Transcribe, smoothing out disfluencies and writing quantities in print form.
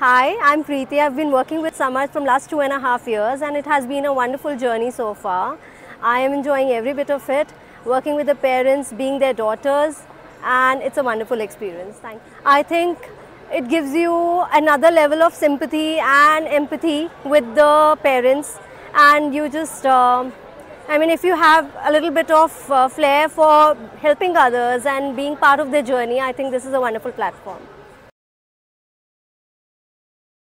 Hi, I'm Preeti. I've been working with Samaj from last 2.5 years and it has been a wonderful journey so far. I am enjoying every bit of it, working with the parents, being their daughters, and it's a wonderful experience. I think it gives you another level of sympathy and empathy with the parents, and you just if you have a little bit of flair for helping others and being part of their journey, I think this is a wonderful platform.